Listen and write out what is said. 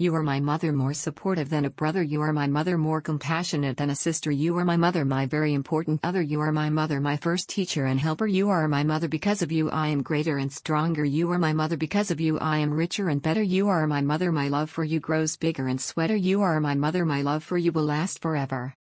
You are my mother, more supportive than a brother. You are my mother, more compassionate than a sister. You are my mother, my very important other. You are my mother, my first teacher and helper. You are my mother, because of you I am greater and stronger. You are my mother, because of you I am richer and better. You are my mother, my love for you grows bigger and sweeter. You are my mother, my love for you will last forever.